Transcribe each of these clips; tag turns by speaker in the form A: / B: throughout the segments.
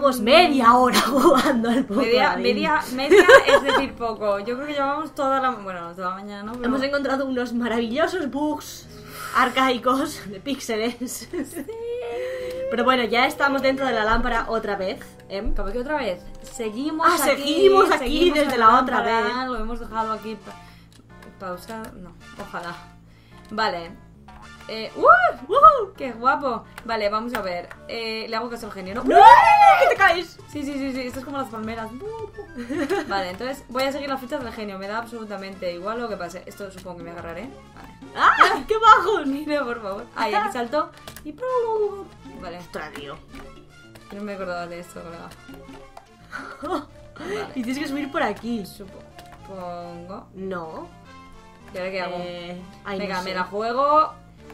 A: Llevamos media hora jugando al puto
B: Media es decir poco. Yo creo que llevamos toda la... Bueno, toda la mañana, ¿no? Pero...
A: Hemos encontrado unos maravillosos bugs arcaicos de píxeles. Sí. Pero bueno, ya estamos dentro de la lámpara otra vez.
B: ¿Cómo que otra vez? Seguimos
A: aquí desde la otra vez.
B: Lo hemos dejado aquí pausar. No, ojalá. Vale. ¡Qué guapo! Vale, vamos a ver. Le hago caso al genio, ¿no?
A: ¡No! ¡Que te caes!
B: Sí. Esto es como las palmeras. Vale, entonces voy a seguir las fichas del genio. Me da absolutamente igual lo que pase. Esto supongo que me agarraré. Vale.
A: ¡Ah! ¡Qué bajos!
B: Mira, por favor. Ahí, aquí salto. Y... Vale.
A: Ostras, tío.
B: No me acordaba de esto, colega. Vale.
A: Y tienes que subir por aquí.
B: Supongo.
A: No.
B: ¿Y ahora qué hago? Venga,
A: no sé.
B: me la juego.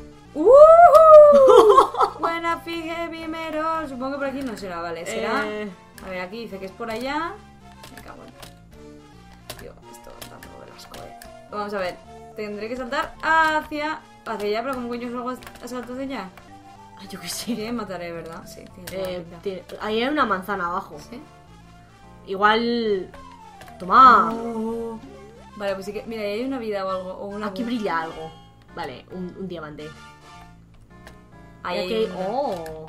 B: Buena fije primero. Supongo que por aquí no será, vale. Será. A ver, aquí dice que es por allá. Me cago en. Tío, esto está todo de asco, Vamos a ver. Tendré que saltar hacia allá, pero como coño salgo a salto hacia allá.
A: Ay, yo qué sé.
B: Sí, mataré, ¿verdad? Sí,
A: ahí hay una manzana abajo.
B: ¿Sí?
A: Igual. Toma.
B: Oh. Vale, pues sí que. Mira, ahí hay una vida o algo. O una
A: Aquí brilla algo. Vale, un diamante.
B: Ahí
A: hay
B: hay
A: una... Oh.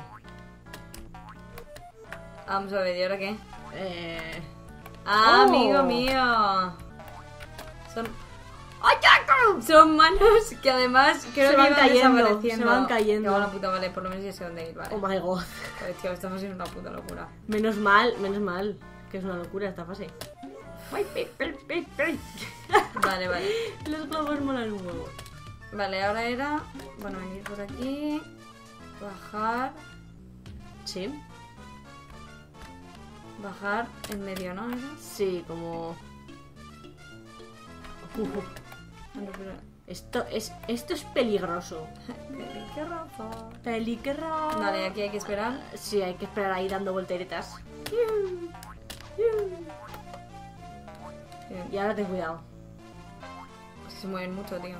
B: Vamos a ver, ¿y ahora qué? Amigo mío. Son manos que además creo
A: Se
B: que
A: van
B: iban
A: cayendo.
B: desapareciendo.
A: Se van cayendo.
B: Qué buena puta, vale, por lo menos ya sé dónde ir, vale.
A: Oh my god.
B: Joder, tío, estamos en una puta locura.
A: Menos mal. Que es una locura esta fase.
B: Vale.
A: Los globos molan un huevo.
B: Vale, ahora era... Bueno, venir por aquí. Bajar.
A: Sí.
B: Bajar en medio, ¿no? ¿Era?
A: Sí, como... Esto es peligroso. Peligroso.
B: Vale, aquí hay que esperar.
A: Sí, hay que esperar ahí dando volteretas. Y ahora ten cuidado.
B: Es que se mueven mucho, tío.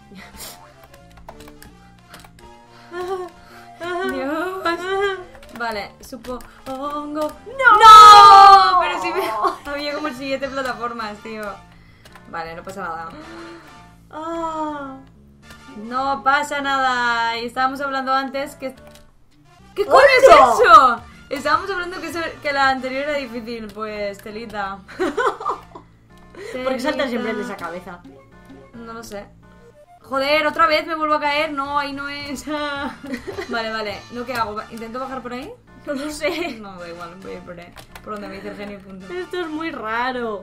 B: Dios. Vale, supongo... ¡No! Pero sí había como 7 plataformas, tío. Vale, no pasa nada. No pasa nada. Y estábamos hablando antes que... ¿Qué coño es eso? Estábamos hablando que la anterior era difícil. Pues, telita.
A: ¿Por qué saltas siempre en esa cabeza?
B: No lo sé. Joder, otra vez me vuelvo a caer. No, ahí no es. Vale. ¿No qué hago? ¿Intento bajar por ahí?
A: No lo sé.
B: No, da igual, voy a ir por ahí. Por donde me dice el genio y punto.
A: Esto es muy raro.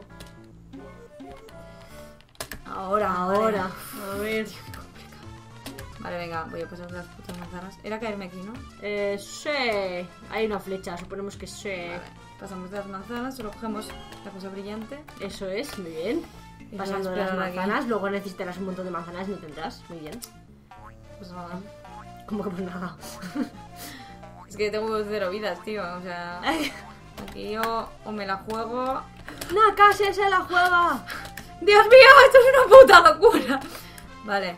A: Ahora. A ver.
B: Vale, venga, voy a pasar las putas manzanas. Era caerme aquí, ¿no?
A: Sí. Hay una flecha, suponemos que sí.
B: Vale. Pasamos de las manzanas, solo cogemos la cosa brillante.
A: Eso es, muy bien.
B: Y
A: Pasando de
B: voy a
A: las
B: esperar
A: manzanas,
B: aquí.
A: luego necesitarás un montón de manzanas y no tendrás. Muy bien.
B: Pues nada.
A: ¿Cómo que pues nada?
B: Es que tengo 0 vidas, tío. O sea, aquí yo o me la juego.
A: ¡No, casi se la juega!
B: ¡Dios mío! ¡Esto es una puta locura! Vale.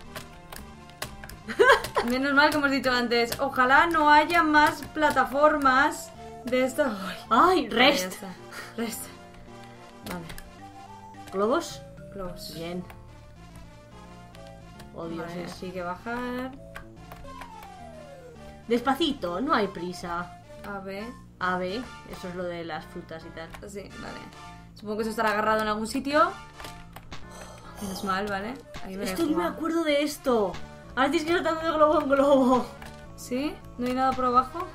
B: Menos mal que hemos dicho antes. Ojalá no haya más plataformas de esto.
A: ¡Ay!
B: Vale, ya
A: ¡Rest!
B: está. Rest. Vale.
A: ¿Globos?
B: Close.
A: Bien. Oh, Dios.
B: Vale, así que bajar.
A: Despacito, no hay prisa.
B: A ver.
A: A ver, eso es lo de las frutas y tal.
B: Sí, vale. Supongo que eso estará agarrado en algún sitio. Menos mal, ¿vale? Ahí
A: Esto no me acuerdo de esto. Ahora tienes que ir saltando de globo en globo.
B: ¿Sí? ¿No hay nada por abajo?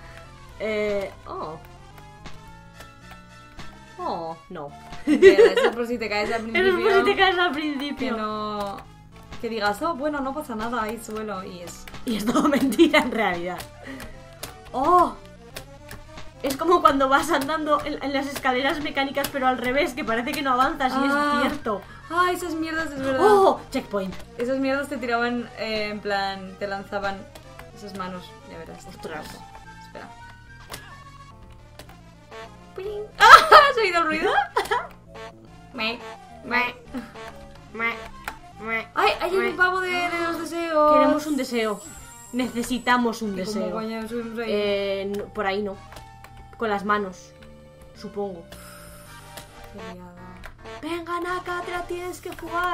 A: No.
B: Eso es por si te caes al principio.
A: Eso es por si te caes al principio.
B: Que no... Que digas, oh, bueno, no pasa nada, hay suelo. Y
A: es todo mentira en realidad. ¡Oh! Es como cuando vas andando en las escaleras mecánicas, pero al revés, que parece que no avanzas y es cierto.
B: Ah, esas mierdas, es verdad.
A: ¡Oh! Checkpoint.
B: Esas mierdas te tiraban, en plan, te lanzaban esas manos, ya verás.
A: Ostras.
B: Espera. ¡Ping! ¡Ah! ¿Has oído el ruido? ¡Ay! ¡Hay un pavo de los deseos!
A: Queremos un deseo. Necesitamos un
B: ¿Y cómo
A: deseo.
B: coño subimos ahí?
A: Por ahí no. Con las manos. supongo.
B: Qué liada.
A: Venga, Naka, te la tienes que jugar.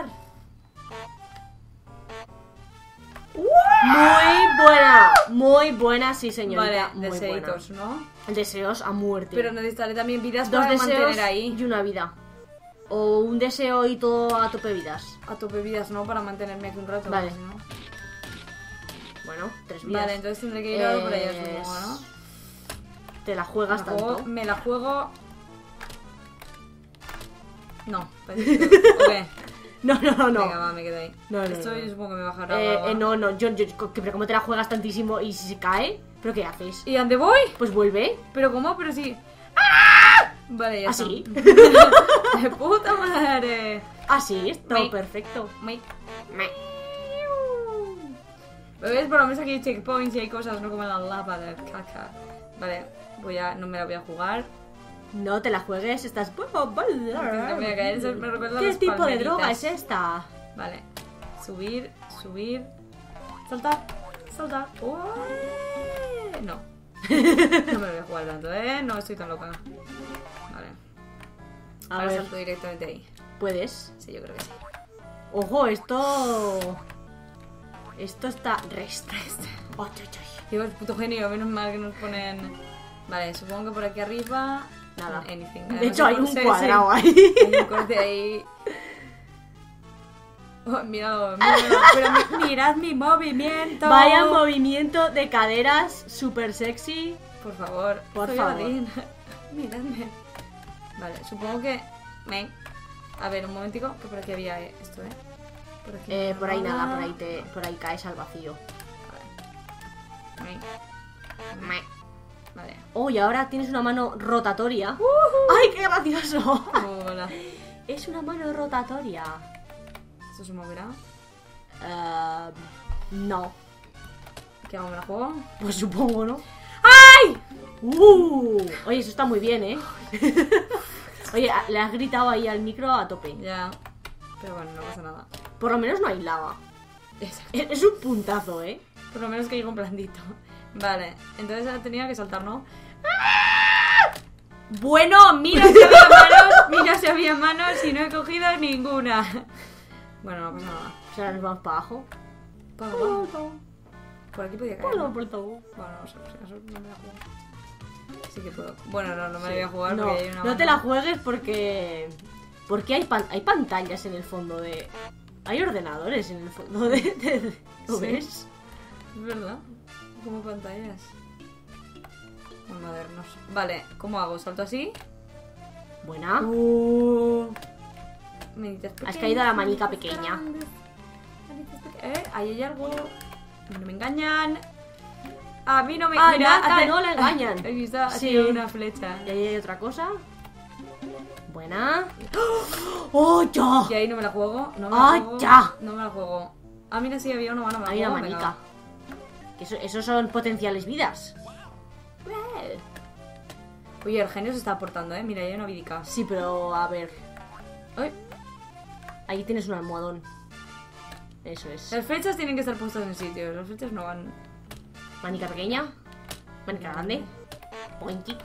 A: Muy buena, sí, señorita.
B: Vale,
A: muy
B: deseitos,
A: buena.
B: ¿no?
A: Deseos a muerte.
B: Pero necesitaré también vidas
A: dos
B: para
A: deseos
B: mantener ahí.
A: y una vida. O un deseo y todo a tope vidas.
B: A tope vidas, ¿no? Para mantenerme aquí un rato.
A: Vale.
B: Si no.
A: Bueno, 3 vidas.
B: Vale, entonces tendré que ir a por allá, supongo, ¿no?
A: Te la juegas tanto.
B: Me la juego. No, parece que... ¿O
A: No.
B: Venga, va, me quedo ahí.
A: No,
B: Esto yo supongo que me bajará.
A: No, yo, pero como te la juegas tantísimo y si se cae, ¿pero qué haces?
B: ¿Y dónde voy?
A: Pues vuelve.
B: ¿Pero cómo? Pero sí. ¡Ah! Vale, ya
A: ¿Así?
B: está. ¡De puta madre!
A: Así, es todo
B: Me-
A: perfecto.
B: Me... ¿Ves? Por lo menos aquí hay checkpoints y hay cosas, no como la lava de caca. Vale, no me la voy a jugar.
A: No te la juegues, estás...
B: No me voy a caer, eso me recuerda a
A: ¿Qué
B: las
A: tipo de
B: palmeritas.
A: droga es esta?
B: Vale, subir. Saltar. ¡Ué! No. No me lo voy a jugar tanto, ¿eh? No estoy tan loca. Vale.
A: A
B: Ahora
A: ver,
B: salto directamente ahí.
A: ¿puedes?
B: Sí, yo creo que sí.
A: Ojo, esto está... Rest.
B: Dios, puto genio, menos mal que nos ponen... Vale, supongo que por aquí arriba...
A: Nada.
B: Anything.
A: De hecho, hay un
B: Sí,
A: cuadrado
B: sí.
A: ahí.
B: Hay un corte ahí... Oh, míralo. Pero mirad mi movimiento.
A: Vaya movimiento de caderas súper sexy.
B: Por favor.
A: Por
B: soy
A: favor.
B: Aladdin. Miradme. Vale, supongo que... A ver, un momentico, que por aquí había esto, ¿eh? Por aquí.
A: Por ahí nada, por ahí caes al vacío.
B: Vale.
A: Oh, y ahora tienes una mano rotatoria. ¡Ay, qué gracioso!
B: Hola.
A: Es una mano rotatoria.
B: ¿Esto se moverá?
A: No.
B: ¿Qué hago? ¿Me la juego?
A: Pues supongo, ¿no?
B: ¡Ay!
A: Oye, eso está muy bien, ¿eh? Oye, le has gritado ahí al micro a tope.
B: Ya. Pero bueno, no pasa nada.
A: Por lo menos no hay lava.
B: Exacto.
A: Es un puntazo, ¿eh?
B: Por lo menos que haya un blandito. Vale, entonces tenía que saltar, ¿no? Bueno, mira si había manos y no he cogido ninguna. Bueno, no pasa nada.
A: O sea, nos vamos para abajo.
B: Por aquí podía caer, ¿no?
A: Por favor.
B: Bueno, no sé, por si acaso no me la juego. Sí que puedo. Bueno, no me la voy a jugar
A: No,
B: porque hay una
A: no te
B: mano.
A: la juegues porque... Porque hay pantallas en el fondo de... Hay ordenadores en el fondo de... ¿Lo
B: Sí.
A: ves?
B: Es verdad. Como pantallas. Muy modernos. Vale, ¿cómo hago? ¿Salto así?
A: Buena.
B: Manitas
A: Has
B: pequeñas,
A: caído a la manica
B: manitas
A: pequeña.
B: grandes, ahí hay algo. No me engañan. A mí no me
A: Ah,
B: mira,
A: Naka, no le engañan.
B: He visto ha
A: Sí.
B: sido una flecha.
A: Y ahí hay otra cosa. Buena. ¡Oh, ya!
B: Y ahí no me la juego. No me la
A: ¡Ah,
B: juego.
A: ya!
B: No me la juego. Ah, mira, sí, había una mano. Me la
A: Hay una
B: juego,
A: manica.
B: venga.
A: Que esos son potenciales vidas.
B: Oye, el genio se está aportando, Mira, hay una vidica.
A: Sí, pero a ver.
B: Ay,
A: Ahí tienes un almohadón. Eso es.
B: las flechas tienen que estar puestas en sitio. Las flechas no van.
A: Manica pequeña. Manica grande. Pointy.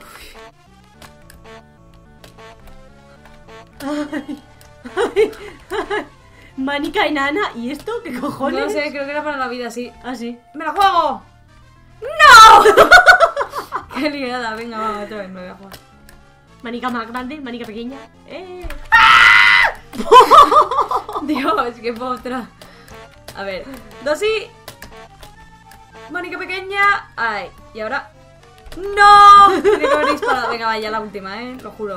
A: Manica enana. ¿Y esto? ¿Qué cojones?
B: No sé, creo que era para la vida, sí.
A: Ah, sí.
B: ¡Me la juego! ¡No! ¡Qué liada! Venga, vamos, otra vez me voy a jugar.
A: Manica más grande, manica pequeña.
B: Dios, qué postra. A ver, dosi. Manica pequeña. Ay, y ahora. ¡No! Tiene que haber disparado. Venga, vaya, la última, lo juro.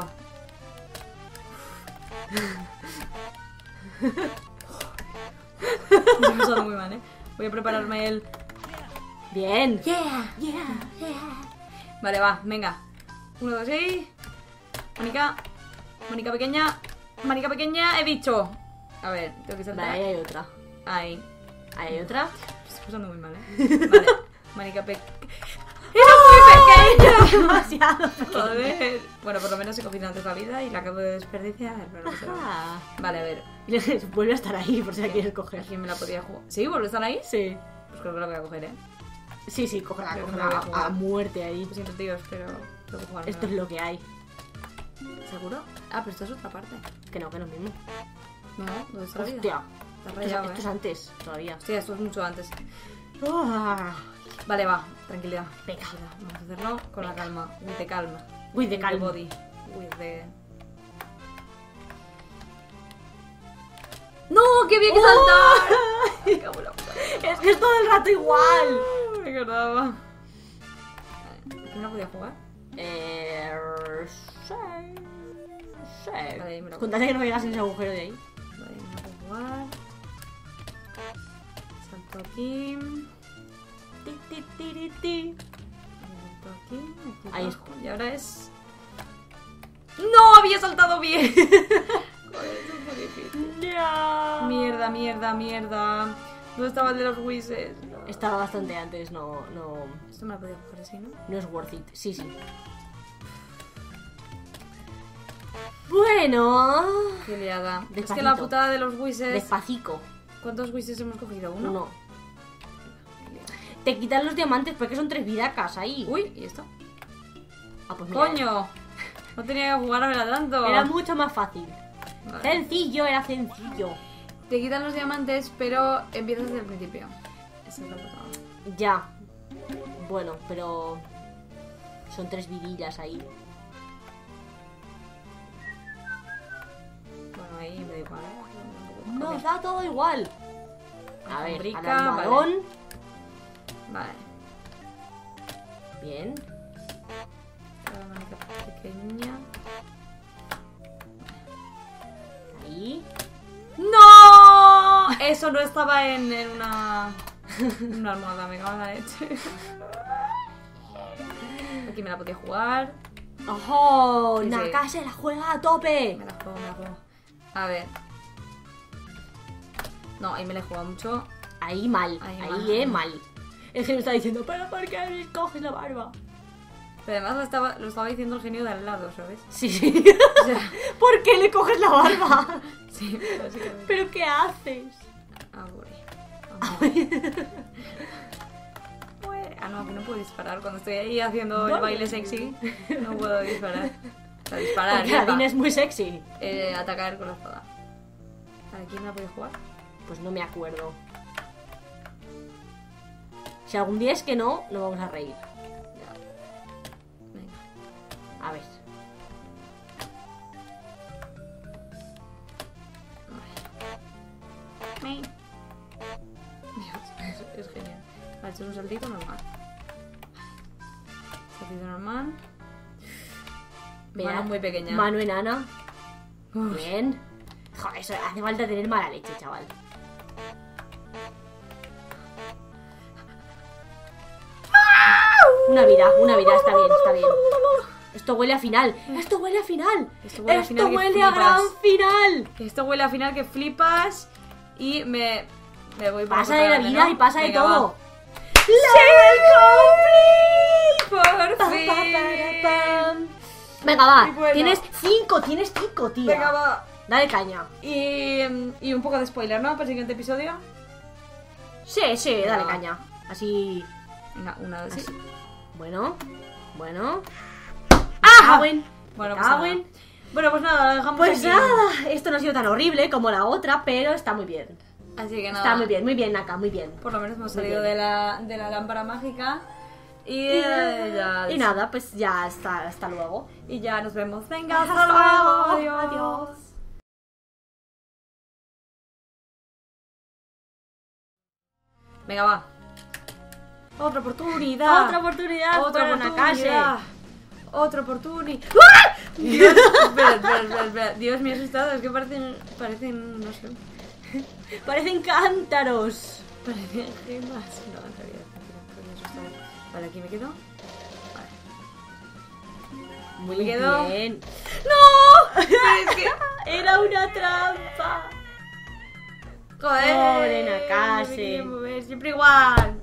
B: Me he pasado muy mal, Voy a prepararme el.
A: Bien.
B: Yeah. Vale, va, venga. 1, 2, 6. Manica. Manica pequeña. Manica pequeña, he dicho. A ver, tengo que saltar.
A: Vale, ahí hay otra.
B: Ahí.
A: Ahí hay otra.
B: Estoy pasando muy mal, Vale. Manica pequeña. ¡Era muy pequeña!
A: Demasiado.
B: Joder. Bueno, por lo menos he cogido antes la vida y la acabo de desperdiciar. Pero no pasa nada.
A: Ah.
B: Vale, a ver.
A: Vuelve a estar ahí por si la quieres coger.
B: ¿Quién me la podía jugar? ¿Sí? ¿Vuelve a estar ahí?
A: Sí.
B: Pues creo que la voy a coger,
A: Sí, cógela,
B: Creo que
A: cógela
B: me la voy a jugar.
A: a muerte ahí.
B: Lo siento, tíos, pero tengo que jugar.
A: Esto es lo que hay.
B: ¿Seguro? Ah, pero esto es otra parte.
A: Que no es lo mismo.
B: No, ¿dónde está la vida?
A: Hostia.
B: Está rayado,
A: Esto es antes, todavía.
B: Hostia, esto es mucho antes.
A: Ah,
B: Vale, va, tranquilidad.
A: Venga.
B: Vamos a hacerlo con la calma. With the calma.
A: With the calma.
B: body. With the... ¡No! ¡Que había que saltar! Me cago en la puta.
A: Es que es todo el rato igual.
B: Me acordaba. ¿Quién no podía jugar?
A: Sí.
B: Vale, me lo
A: Contate que no llegas en ese agujero de ahí.
B: Vale, no puedo jugar. Salto aquí.
A: Ti, ti, ti, ti.
B: Salto aquí.
A: Ahí
B: Ahí
A: es.
B: Y ahora es... ¡No! Había saltado bien. Joder, eso es muy difícil.
A: No.
B: Mierda, mierda, mierda. ¿Dónde estaba el de los Wises? No.
A: Estaba bastante antes, no
B: Esto me lo podía coger así, ¿no?
A: es worth it. Sí, sí. Bueno.
B: Qué liada. Es
A: Despacito.
B: que la putada de los Wises...
A: Despacito.
B: ¿Cuántos Wises hemos cogido? ¿Uno?
A: Uno. Te quitan los diamantes porque son 3 vidacas ahí.
B: Uy, ¿y esto?
A: Ah, pues mira.
B: ¡Coño! No tenía que jugar a ver tanto.
A: Era mucho más fácil.
B: Vale.
A: Sencillo, era sencillo.
B: Te quitan los diamantes, pero empiezas desde el principio. Esa es la putada.
A: Ya. Bueno, pero... son 3 vidillas ahí.
B: Bueno, ahí me da igual.
A: Nos da todo igual. A ver,
B: Rica,
A: ahora el balón.
B: Vale.
A: Bien.
B: La manita pequeña.
A: Ahí.
B: ¡No! Eso no estaba en una almohada, me cago en la leche. Aquí me la podía jugar.
A: ¡Ojo!
B: Sí, sí.
A: Naka se la juega a tope.
B: Me la juego, me la juego. A ver. No, ahí me la he jugado mucho.
A: Ahí mal.
B: Ahí
A: Ahí
B: mal.
A: mal. El genio está diciendo, ¿pero por qué me coges la barba?
B: Pero además lo estaba diciendo el genio de al lado, ¿sabes?
A: Sí, sí.
B: O sea,
A: ¿Por qué le coges la barba?
B: sí, básicamente.
A: ¿Pero qué haces?
B: Ah, no, que no puedo disparar. Cuando estoy ahí haciendo el baile sexy, no puedo disparar. O sea, disparar,
A: Porque Adine es muy sexy.
B: atacar con la espada. ¿A quién me la puede jugar?
A: Pues no me acuerdo. Si algún día es que no, nos vamos a reír.
B: Ya. Venga.
A: A ver.
B: Dios, es genial. Vale, esto es un saltito normal. Saltito normal.
A: Mira,
B: Mano muy pequeña.
A: Mano enana.
B: Uf.
A: Bien. Joder, eso hace falta tener mala leche, chaval. Una vida, está bien, está bien. Esto huele a final. Esto huele a final.
B: Esto huele a final
A: Esto
B: que
A: huele a
B: flipas.
A: gran final.
B: Esto huele a final que flipas. Y me voy por
A: Pasa
B: otra
A: de la
B: parte,
A: vida
B: ¿no?
A: y pasa de
B: Venga,
A: todo.
B: va.
A: ¡Sí!
B: ¡Por fin!
A: Venga, va.
B: Y bueno.
A: Tienes 5, tío.
B: Venga, va.
A: Dale caña.
B: Y un poco de spoiler, ¿no? Para el siguiente episodio.
A: Sí, dale
B: No.
A: caña. Así.
B: Venga, una vez.
A: Así. Bueno.
B: ¡Ah!
A: Bueno,
B: Bueno,
A: pues nada.
B: Bueno, pues nada, lo dejamos
A: Pues
B: aquí.
A: nada, esto no ha sido tan horrible como la otra, pero está muy bien.
B: Así que nada.
A: Está muy bien, Naka, muy bien.
B: Por lo menos hemos
A: Muy
B: salido
A: bien.
B: de la lámpara mágica. Y, ya,
A: Y nada, pues ya hasta luego.
B: y ya nos vemos. Venga,
A: Hasta
B: hasta luego.
A: luego.
B: Adiós.
A: Adiós.
B: Venga, va. Otra oportunidad.
A: Otra oportunidad.
B: Otra
A: para
B: oportunidad.
A: Nakashi.
B: Otra oportunidad. Dios, espera. Dios, me he asustado. Es que parecen, no sé.
A: Parecen cántaros.
B: Parecen gemas. No, en realidad. Me he asustado. Vale, aquí me quedo. Vale.
A: Muy
B: Me quedo.
A: bien.
B: ¡No! Es que...
A: Era una trampa.
B: Joder.
A: Pobre Nakashi.
B: me quería mover, siempre igual.